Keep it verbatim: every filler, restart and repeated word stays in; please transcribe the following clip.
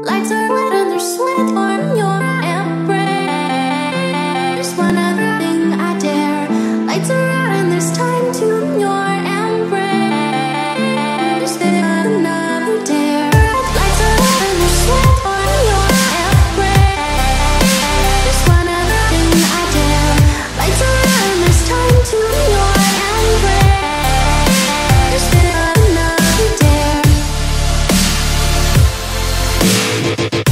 Lights are lit and there's sweat on your embrace. One other thing I dare. Lights are out and there's time to your embrace. There's another dare. Lights are lit and there's sweat on your embrace. One other thing I dare. Lights are out and there's time to your embrace. There's another dare.